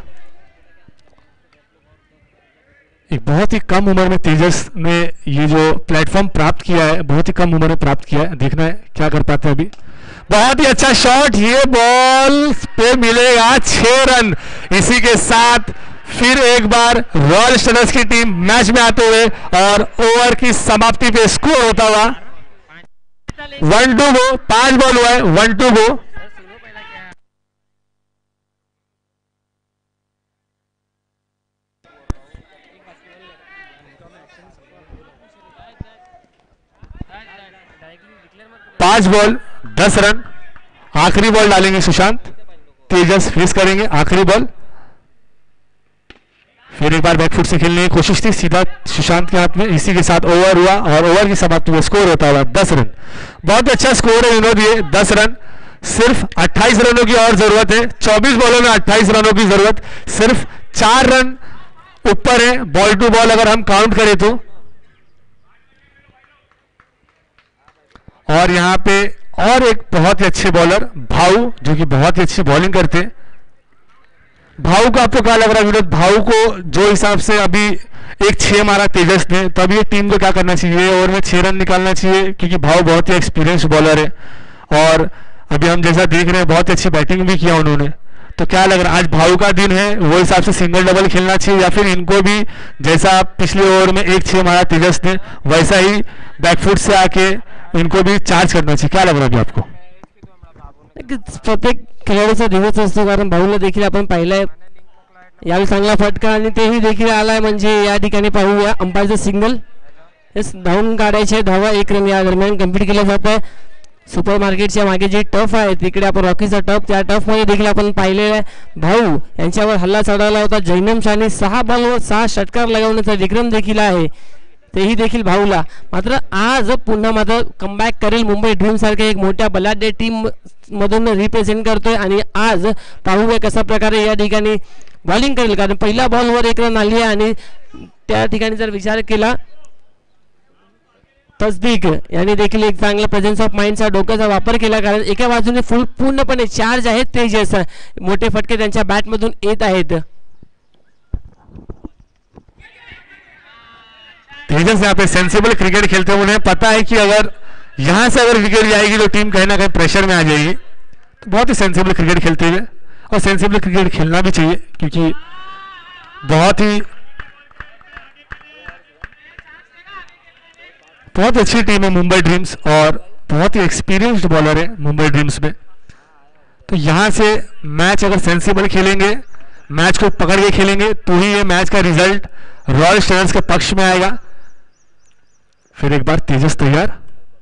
एक बहुत ही कम उम्र में तेजस ने ये जो प्लेटफॉर्म प्राप्त किया है, बहुत ही कम उम्र में प्राप्त किया है, देखना है क्या कर पाते हैं अभी। बहुत ही अच्छा शॉट, ये बॉल पे मिलेगा 6 रन। इसी के साथ फिर एक बार रॉयल चैलेंजर्स की टीम मैच में आते हुए और ओवर की समाप्ति पे स्कोर होता हुआ 1-2 गो, 5 बॉल हुआ है, 1-2 गो। पांच बॉल 10 रन। आखिरी बॉल डालेंगे सुशांत, तेजस फेस करेंगे आखिरी बॉल। फिर एक बार बैकफुट से खेलने की कोशिश थी, सीधा सुशांत के हाथ में। इसी के साथ ओवर हुआ और ओवर की समाप्ति में स्कोर होता हुआ 10 रन। बहुत अच्छा स्कोर है विनोद, ये 10 रन। सिर्फ 28 रनों की और जरूरत है, 24 बॉलों में 28 रनों की जरूरत, सिर्फ 4 रन ऊपर है बॉल टू बॉल अगर हम काउंट करें तो। और यहां पे और एक बहुत ही अच्छे बॉलर भाऊ, जो कि बहुत ही अच्छी बॉलिंग करते हैं। भाऊ को आपको क्या लग रहा है विनोद? भाऊ को जो हिसाब से अभी एक 6 मारा तेजस ने, तब ये टीम को क्या करना चाहिए? ओवर में 6 रन निकालना चाहिए, क्योंकि भाऊ बहुत ही एक्सपीरियंस बॉलर है और अभी हम जैसा देख रहे हैं बहुत अच्छी बैटिंग भी किया उन्होंने। तो क्या लग रहा है आज भाऊ का दिन है, वो हिसाब से सिंगल डबल खेलना चाहिए, या फिर इनको भी जैसा पिछले ओवर में 1-6 मारा तेजस ने, वैसा ही बैकफुट से आके इनको भी चार्ज करना चाहिए? क्या लग रहा है आपको? प्रत्येक खेळाडूचा दिवस असतो, कारण भाऊला देखील आपण पाहिलंय यावेळी चांगला फटका आणि तेही देखील आलाय. म्हणजे या ठिकाणी पाहूया अंपायरचं सिंगल, धावून काढायचे धावा 1 रन या दरम्यान कंप्लीट केलं जात आहे. सुपर मार्केटच्या मागे जी टफ आहे तिकडे आपण रॉकीचा टफ, त्या टफ मध्ये देखील आपण पाहिलेलं आहे. भाऊ यांच्यावर हल्ला चढवला होता जैनम शाहने, 6 बॉलवर 6 षटकार लगावण्याचा विक्रम देखील आहे, तेही देखील भाऊला. मात्र आज पुन्हा मात्र कमबॅक करेल मुंबई ड्रीम सारख्या एक मोठ्या बलाढ्य टीम मधून रिप्रेझेंट करतोय आणि आज पाहूया कशा प्रकारे या ठिकाणी बॉलिंग करेल, कारण पहिल्या बॉलवर 1 रन आली आहे आणि त्या ठिकाणी जर विचार केला तसदीक यांनी देखील एक चांगला प्रेझेन्स ऑफ माइंडचा डोक्याचा वापर केला, कारण एका बाजूने पूर्णपणे चार्ज आहेत तेजस, मोठे फटके त्यांच्या बॅटमधून येत आहेत. तेजस यहाँ पे सेंसिबल क्रिकेट खेलते हैं, उन्हें पता है कि अगर यहां से अगर विकेट जाएगी तो टीम कहीं ना कहीं प्रेशर में आ जाएगी, तो बहुत ही सेंसिबल क्रिकेट खेलते हुए, और सेंसिबल क्रिकेट खेलना भी चाहिए क्योंकि बहुत अच्छी टीम है मुंबई ड्रीम्स और बहुत ही एक्सपीरियंस्ड बॉलर है मुंबई ड्रीम्स में. तो यहां से मैच अगर सेंसिबल खेलेंगे, मैच को पकड़ के खेलेंगे, तो ही ये मैच का रिजल्ट रॉयल चैलेंजर्स के पक्ष में आएगा. फिर एक बार तेजस तैयार,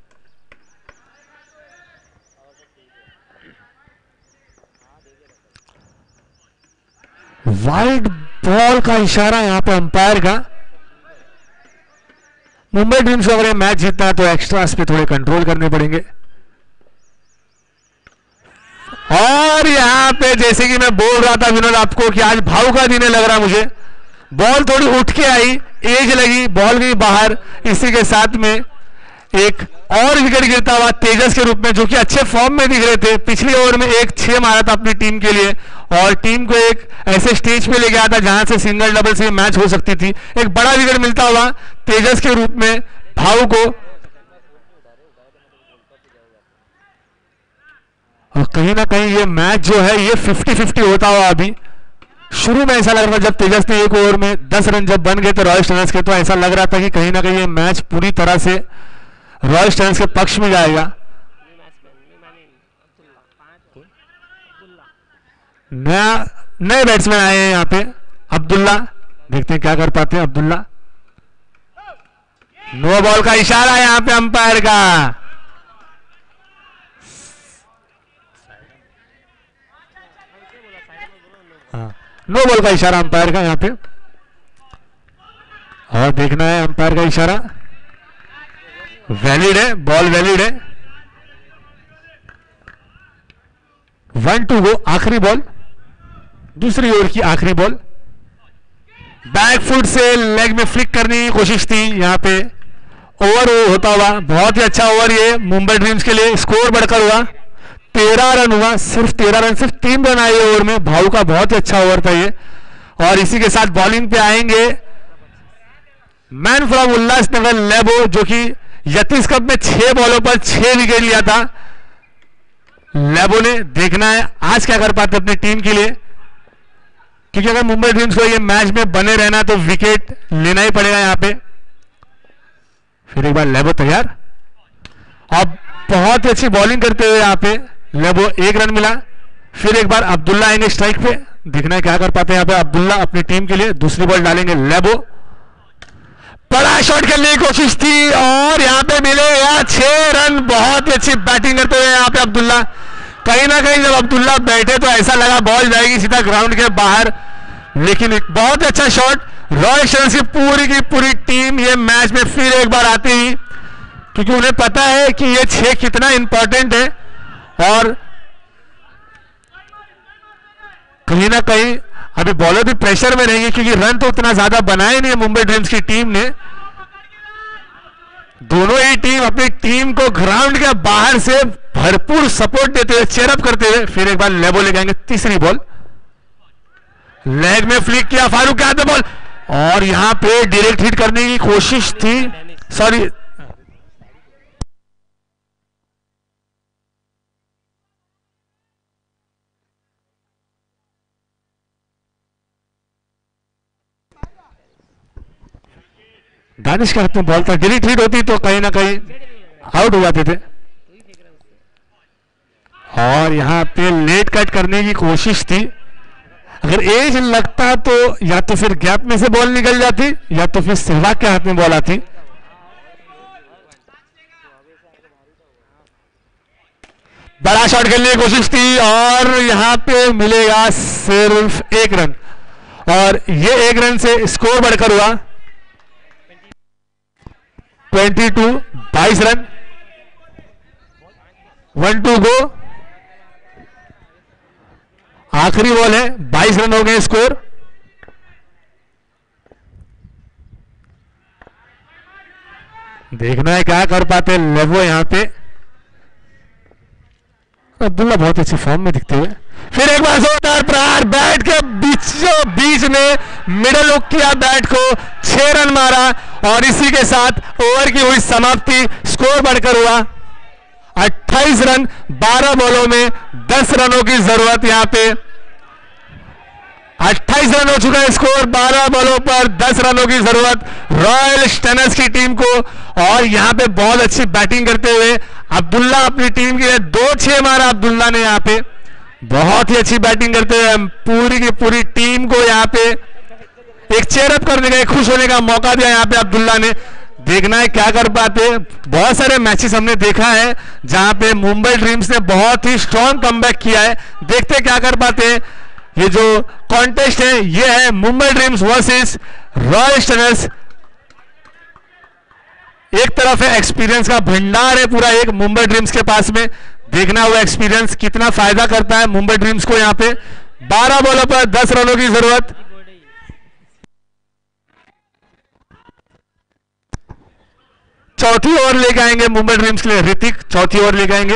वाइड बॉल का इशारा यहां पे अंपायर का. मुंबई ड्रीम्स को अगर ये मैच जीतना है तो एक्स्ट्रास पे थोड़े कंट्रोल करने पड़ेंगे. और यहाँ पे जैसे कि मैं बोल रहा था विनोद आपको कि आज भाव का दिन है लग रहा मुझे, बॉल थोड़ी उठ के आई, एज लगी, बॉल गई बाहर। इसी के साथ में एक और विकेट गिरता हुआ तेजस के रूप में, जो कि अच्छे फॉर्म में दिख रहे थे। पिछली ओवर में एक 6 मारा था अपनी टीम के लिए और टीम को एक ऐसे स्टेज पे ले गया था जहां से सिंगल डबल से मैच हो सकती थी। एक बड़ा विकेट मिलता हुआ तेजस के रूप में भाव को, और कहीं ना कहीं ये मैच जो है ये 50-50 होता हुआ अभी। शुरू में ऐसा लग रहा था जब तेजस ने एक ओवर में 10 रन जब बन गए थे रॉयल चैलेंजर्स के, तो ऐसा लग रहा था कि कहीं ना कहीं ये मैच पूरी तरह से रॉयल चैलेंजर्स के पक्ष में जाएगा। नए बैट्समैन आए हैं यहाँ पे, अब्दुल्ला, देखते हैं क्या कर पाते हैं अब्दुल्ला। नो बॉल का इशारा है यहाँ पे अंपायर का। हाँ, नो बॉल का इशारा अंपायर का यहाँ पे, और देखना है अंपायर का इशारा वैलिड है, बॉल वैलिड है। 1-2 गो, आखिरी बॉल, दूसरी ओवर की आखिरी बॉल। बैक फुट से लेग में फ्लिक करने की कोशिश थी यहाँ पे, ओवर होता हुआ बहुत ही अच्छा ओवर ये मुंबई ड्रीम्स के लिए। स्कोर बढ़कर हुआ 13 रन हुआ, सिर्फ 13 रन, सिर्फ 3 रन आए ओवर में। भाव का बहुत ही अच्छा ओवर था ये। और इसी के साथ बॉलिंग पे आएंगे मैन फ्रॉम उल्लासनगर लेबो, जो कि यतीश कप में 6 बॉलों पर 6 विकेट लिया था लेबो ने। देखना है आज क्या कर पाते अपनी टीम के लिए, क्योंकि अगर मुंबई ड्रीम्स को ये मैच में बने रहना तो विकेट लेना ही पड़ेगा यहाँ पे। फिर एक बार लेबो तैयार, अब बहुत ही अच्छी बॉलिंग करते हुए यहाँ पे लेबो, 1 रन मिला। फिर एक बार अब्दुल्ला आएंगे स्ट्राइक पे, देखना है क्या कर पाते हैं यहाँ पे अब्दुल्ला अपनी टीम के लिए। दूसरी बॉल डालेंगे लेबो, बड़ा शॉट खेलने की कोशिश थी और यहाँ पे मिलेगा 6 रन। बहुत ही अच्छी बैटिंग करते हुए यहाँ पे अब्दुल्ला। कहीं ना कहीं जब अब्दुल्ला बैठे तो ऐसा लगा बॉल जाएगी सीधा ग्राउंड के बाहर, लेकिन एक बहुत अच्छा शॉट। रॉयल चैलेंजर्स की पूरी टीम ये मैच में फिर एक बार आती ही, क्योंकि उन्हें पता है कि ये 6 कितना इंपॉर्टेंट है। और कहीं ना कहीं अभी बॉलर भी प्रेशर में रहेंगे, क्योंकि रन तो उतना ज्यादा बनाए नहीं है मुंबई ड्रीम्स की टीम ने। दोनों ही टीम अपनी टीम को ग्राउंड के बाहर से भरपूर सपोर्ट देते हुए, चेयरअप करते हुए। फिर एक बार लेबो ले जाएंगे, तीसरी बॉल लेग में फ्लिक किया फारूक के हाथ में बॉल, और यहां पे डायरेक्ट हिट करने की कोशिश थी, सॉरी दानिश के हाथ में बॉल था। डायरेक्ट हिट होती तो कहीं ना कहीं आउट हो जाते थे। और यहां पे लेट कट करने की कोशिश थी, अगर एज लगता तो या तो फिर गैप में से बॉल निकल जाती या तो फिर सहवाग के हाथ में बॉल आती। बड़ा शॉट खेलने की कोशिश थी और यहां पे मिलेगा सिर्फ 1 रन, और ये 1 रन से स्कोर बढ़कर हुआ 22 रन। 1-2 गो, आखिरी बॉल है, 22 रन हो गए स्कोर। देखना है क्या कर पाते लेबो यहां पे। अब्दुल्ला बहुत अच्छे फॉर्म में दिखते हुए। फिर एक बार जोरदार प्रहार, बैट के बीच में मिडल हुक किया बैट को, 6 रन मारा और इसी के साथ ओवर की हुई समाप्ति। स्कोर बढ़कर हुआ 28 रन, 12 बॉलों में 10 रनों की जरूरत। यहां पे 28 रन हो चुका है स्कोर, 12 बॉलों पर 10 रनों की जरूरत रॉयल चैलेंजर्स की टीम को। और यहां पे बहुत अच्छी बैटिंग करते हुए अब्दुल्ला अपनी टीम के लिए 2-6 मारा अब्दुल्ला ने। यहां पे बहुत ही अच्छी बैटिंग करते हुए पूरी की पूरी टीम को यहां पे एक चेयरअप करने का, एक खुश होने का मौका दिया यहां पे अब्दुल्ला ने। देखना है क्या कर पाते। बहुत सारे मैचेस हमने देखा है जहां पे मुंबई ड्रीम्स ने बहुत ही स्ट्रॉन्ग कमबैक किया है, देखते क्या कर पाते हैं। ये जो कॉन्टेस्ट है ये है Mumbai Dreams versus Royal Challengers. एक तरफ है एक्सपीरियंस का भंडार है पूरा एक मुंबई ड्रीम्स के पास में, देखना हुआ एक्सपीरियंस कितना फायदा करता है मुंबई ड्रीम्स को। यहाँ पे 12 बॉलों पर 10 रनों की जरूरत। चौथी ओवर लेके आएंगे मुंबई ड्रीम्स के लिए ऋतिक, चौथी ओवर लेके आएंगे।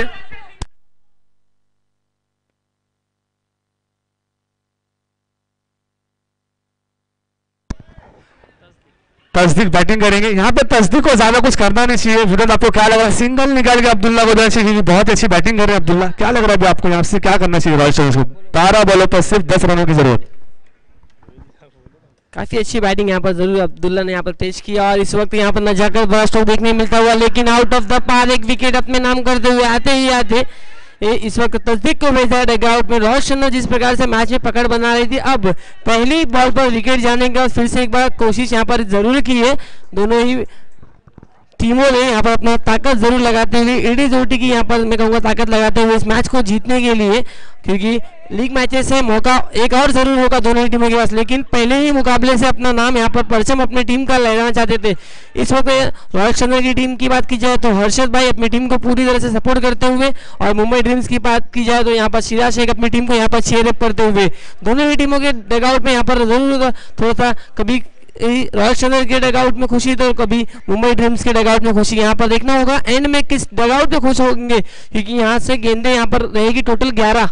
तस्दीक बैटिंग करेंगे। यहाँ पे तस्दीक को ज्यादा कुछ करना नहीं चाहिए। विनोद आपको क्या लग रहा है? सिंगल निकाल के अब्दुल्ला को देना चाहिए। बहुत अच्छी बैटिंग कर रहे हैं अब्दुल्ला। क्या लग रहा है आपको यहाँ से क्या करना चाहिए रॉयल चैलेंजर्स को? 12 बॉलों पर सिर्फ 10 रनों की जरूरत। काफी अच्छी बैटिंग यहाँ पर जरूर अब्दुल्ला ने यहाँ पर पेश किया और इस वक्त यहाँ पर न जाकर बड़ा स्ट्रोक देखने मिलता हुआ, लेकिन आउट ऑफ द पार एक विकेट अपने नाम करते हुए आते ही आते इस वक्त तस्दीक को भेजा है डगआउट में। रोहित शर्मा जिस प्रकार से मैच में पकड़ बना रही थी, अब पहली बॉल पर विकेट जाने के बाद फिर से एक बार कोशिश यहाँ पर जरूर की है। दोनों ही टीमों ने यहाँ पर अपना ताकत जरूर लगाते हुए, एडी जोटी की यहाँ पर मैं कहूँगा ताकत लगाते हुए इस मैच को जीतने के लिए, क्योंकि लीग मैचेस से मौका एक और जरूर होगा दोनों ही टीमों के पास, लेकिन पहले ही मुकाबले से अपना नाम यहाँ पर परचम अपनी टीम का लहराना चाहते थे। इस वक्त रोहित शर्मा की टीम की बात की जाए तो हर्षद भाई अपनी टीम को पूरी तरह से सपोर्ट करते हुए, और मुंबई ड्रीम्स की बात की जाए तो यहाँ पर सिराज शेख अपनी टीम को यहाँ पर चीयर अप करते हुए, दोनों ही टीमों के डगआउट में यहाँ पर जरूर थोड़ा सा कभी रोहित शर्मा के डगआउट में खुशी तो कभी मुंबई ड्रीम्स के डगआउट में खुशी। यहाँ पर देखना होगा एंड में किस डगआउट में खुश होंगे, क्योंकि यहाँ से गेंदें यहाँ पर रहेगी टोटल 11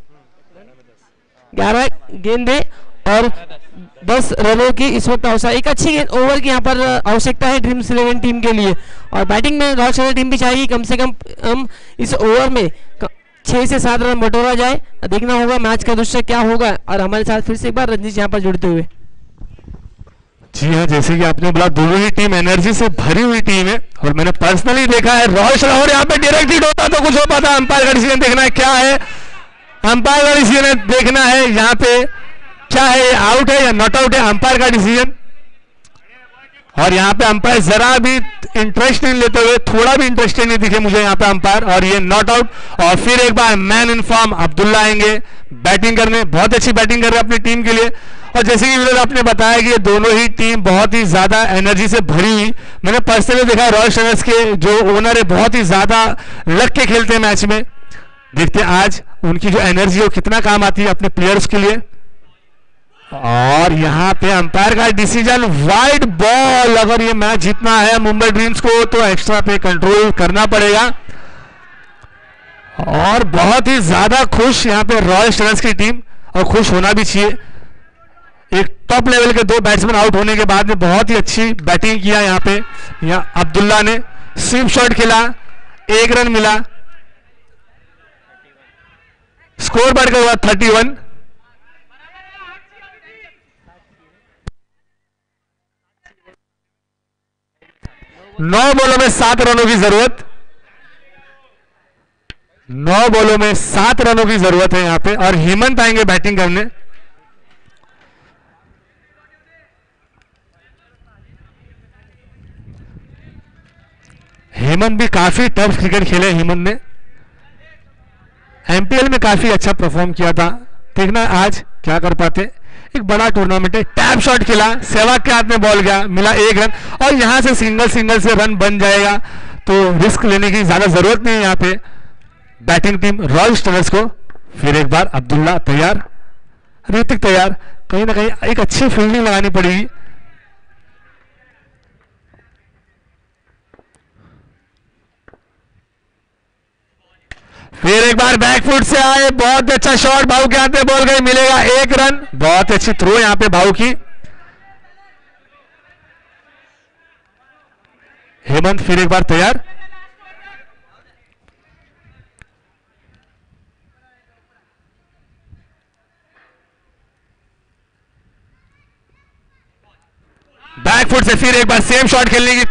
गेंदें और 10 रनों की इस वक्त आवश्यकता, एक अच्छी ओवर की यहाँ पर आवश्यकता है ड्रीम्स 11 टीम के लिए। और बैटिंग में रोहित शर्मा टीम भी चाहिए कम से कम हम इस ओवर में 6 से 7 रन बटोरा जाए। देखना होगा मैच का दृश्य क्या होगा। और हमारे साथ फिर से एक बार रंजीश यहाँ पर जुड़ते हुए। जी हाँ, जैसे कि आपने बोला दोनों ही टीम एनर्जी से भरी हुई टीम है, और मैंने पर्सनली देखा है रोहित शर्मा और यहाँ पे डायरेक्ट हिट होता तो कुछ हो पाता। अंपायर का डिसीजन देखना है क्या है, अंपायर का डिसीजन देखना है यहाँ पे क्या है, आउट है या नॉट आउट है, अंपायर का डिसीजन। और यहाँ पे अंपायर जरा भी इंटरेस्ट नहीं लेते हुए, थोड़ा भी इंटरेस्टेड नहीं दिखे मुझे यहाँ पे अंपायर, और ये नॉट आउट। और फिर एक बार मैन इन फॉर्म अब्दुल्ला आएंगे बैटिंग करने, बहुत अच्छी बैटिंग कर रहे हैं अपनी टीम के लिए। और जैसे कि विनोद आपने बताया कि ये दोनों ही टीम बहुत ही ज्यादा एनर्जी से भरी हुई, मैंने पर्सनली देखा रॉयल चैलेंजर्स के जो ओनर है बहुत ही ज्यादा लग के खेलते हैं मैच में। देखते हैं आज उनकी जो एनर्जी है वो कितना काम आती है अपने प्लेयर्स के लिए। और यहाँ पे अंपायर का डिसीजन वाइड बॉल, अगर ये मैच जीतना है मुंबई ड्रीम्स को तो एक्स्ट्रा पे कंट्रोल करना पड़ेगा। और बहुत ही ज्यादा खुश यहाँ पे रॉयल चैलेंजर्स की टीम, और खुश होना भी चाहिए। एक टॉप लेवल के 2 बैट्समैन आउट होने के बाद में बहुत ही अच्छी बैटिंग किया यहाँ पे। यहाँ अब्दुल्ला ने स्वीप शॉट खेला, 1 रन मिला, स्कोर बढ़कर हुआ 31। नौ बॉलों में 7 रनों की जरूरत, 9 बॉलों में 7 रनों की जरूरत है यहां पे। और हेमंत आएंगे बैटिंग करने। हेमंत भी काफी टफ क्रिकेट खेले। हेमंत ने एमपीएल में काफी अच्छा परफॉर्म किया था, देखना आज क्या कर पाते। एक बड़ा टूर्नामेंट है, टैप शॉट खेला, सहवाग के हाथ में बॉल गया, मिला 1 रन, और यहां से सिंगल से रन बन जाएगा, तो रिस्क लेने की ज्यादा जरूरत नहीं है यहाँ पे बैटिंग टीम रॉयल चैलेंजर्स को। फिर एक बार अब्दुल्ला तैयार, ऋतिक तैयार, कहीं ना कहीं एक अच्छी फील्डिंग लगानी पड़ेगी। फिर एक बार बैकफुट से आए, बहुत अच्छा शॉट, भाऊ के हाथ में बॉल गई, मिलेगा 1 रन। बहुत अच्छी थ्रो यहां पे भाऊ की। हेमंत फिर एक बार तैयार, बैकफुट से फिर एक बार सेम शॉट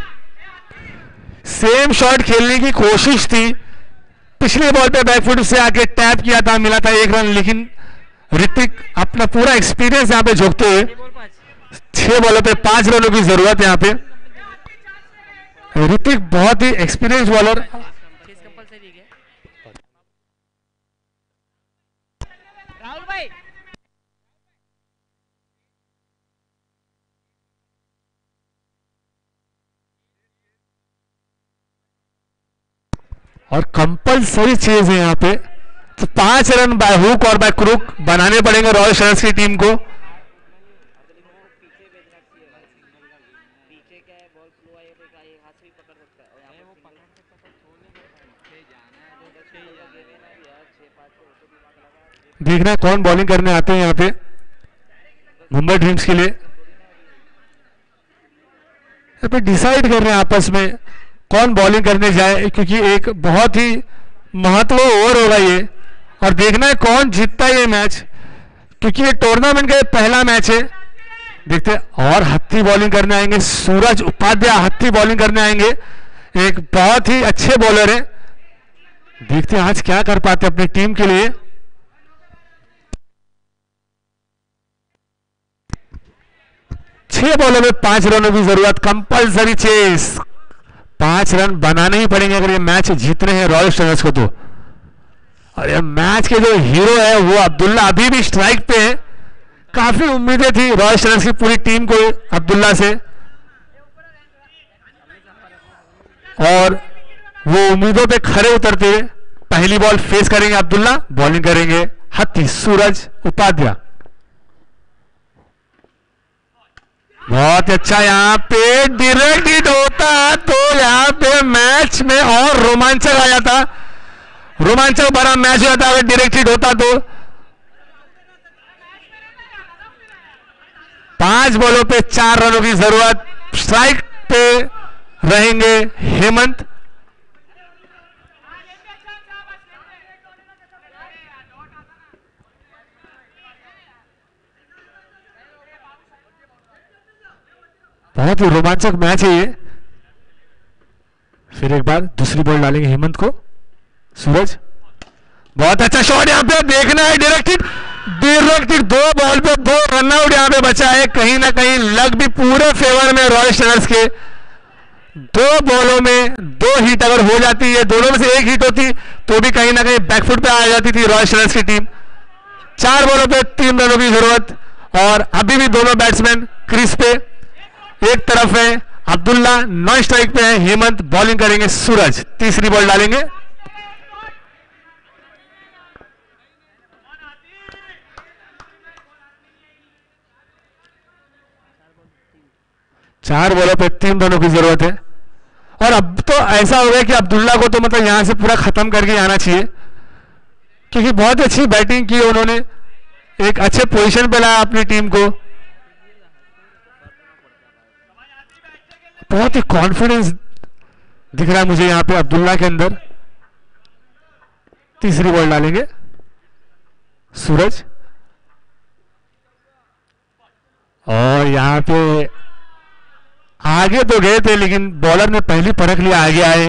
खेलने की कोशिश थी। पिछले बॉल पे बैकफुट से आके टैप किया था, मिला था 1 रन, लेकिन ऋतिक अपना पूरा एक्सपीरियंस यहां पे झोंकते हुए 6 बॉलों पे 5 रनों की जरूरत है यहां पे। ऋतिक बहुत ही एक्सपीरियंस बॉलर। और कंपलसरी चेज है यहाँ पे, तो 5 रन बाय हुक और बाय क्रुक बनाने पड़ेंगे रॉयल चैलेंजर्स की टीम को। देखना है कौन बॉलिंग करने आते हैं यहाँ पे मुंबई ड्रीम्स के लिए। यहाँ पे डिसाइड कर रहे हैं आपस में कौन बॉलिंग करने जाए, क्योंकि एक बहुत ही महत्व ओवर होगा ये, और देखना है कौन जीतता है ये मैच, क्योंकि ये टूर्नामेंट का पहला मैच है। देखते हैं, और हत्ती बॉलिंग करने आएंगे सूरज उपाध्याय, हत्ती बॉलिंग करने आएंगे, एक बहुत ही अच्छे बॉलर है। देखते हैं आज क्या कर पाते अपनी टीम के लिए। छह बॉलों में 5 रनों की जरूरत, कंपलसरी चेस, 5 रन बनाने ही पड़ेंगे अगर ये मैच जीतने हैं रॉयल चैलेंजर्स को तो। और ये मैच के जो हीरो है वो अब्दुल्ला अभी भी स्ट्राइक पे है। काफी उम्मीदें थी रॉयल चैलेंजर्स की पूरी टीम को अब्दुल्ला से, और वो उम्मीदों पे खरे उतरते हुए पहली बॉल फेस करेंगे अब्दुल्ला, बॉलिंग करेंगे हत्ती सूरज उपाध्याय। बहुत अच्छा यहाँ पे डायरेक्ट हिट होता तो यहाँ पे मैच में और रोमांचक आ जाता, रोमांचक भरा मैच हो जाता अगर डायरेक्ट हिट होता तो। 5 बॉलों पे 4 रनों की जरूरत, स्ट्राइक पे रहेंगे हेमंत। बहुत ही रोमांचक मैच है ये। फिर एक बार दूसरी बॉल डालेंगे हेमंत को, सूरज बहुत अच्छा शॉट यहाँ पे, देखना है डायरेक्ट हिट, 2 बॉल पे 2 रनआउट यहाँ पे बचा है। कहीं ना कहीं लग भी पूरे फेवर में रॉयल चैलेंजर्स के। 2 बॉलों में 2 हिट अगर हो जाती है, दोनों में से एक हिट होती तो भी कहीं ना कहीं बैकफुट पे आ जाती थी रॉयल चैलेंजर्स की टीम। 4 बॉलों पे 3 रनों की जरूरत, और अभी भी दोनों बैट्समैन क्रीज पे, एक तरफ है अब्दुल्ला, नॉन स्ट्राइक पे है हेमंत, बॉलिंग करेंगे सूरज। तीसरी बॉल डालेंगे, चार बॉलों पे 3 रनों की जरूरत है। और अब तो ऐसा हो गया कि अब्दुल्ला को तो मतलब यहां से पूरा खत्म करके आना चाहिए, क्योंकि बहुत अच्छी बैटिंग की उन्होंने, एक अच्छे पोजीशन पे लाया अपनी टीम को, बहुत ही कॉन्फिडेंस दिख रहा है मुझे यहां पे अब्दुल्ला के अंदर। तीसरी बॉल डालेंगे सूरज, और यहां पे आगे तो गए थे लेकिन बॉलर ने पहली परख लिया, आगे आए।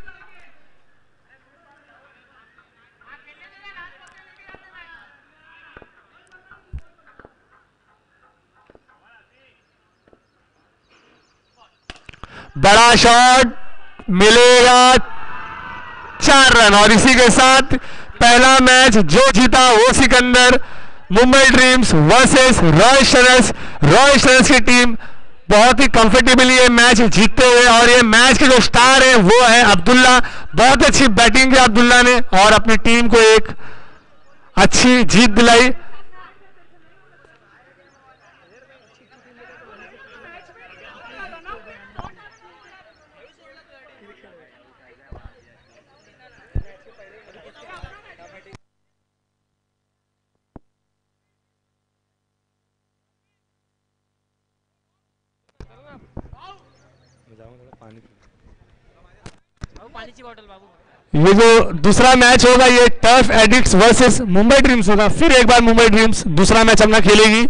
बड़ा शॉट मिलेगा, 4 रन, और इसी के साथ पहला मैच जो जीता वो सिकंदर, Mumbai Dreams versus Royal Challengers. Royal Challengers की टीम बहुत ही कंफर्टेबली ये मैच जीतते हुए, और ये मैच के जो स्टार है वो है अब्दुल्ला। बहुत अच्छी बैटिंग की अब्दुल्ला ने, और अपनी टीम को एक अच्छी जीत दिलाई। ये जो दूसरा मैच होगा ये Tough Addicts versus Mumbai Dreams होगा। फिर एक बार मुंबई ड्रीम्स दूसरा मैच अपना खेलेगी।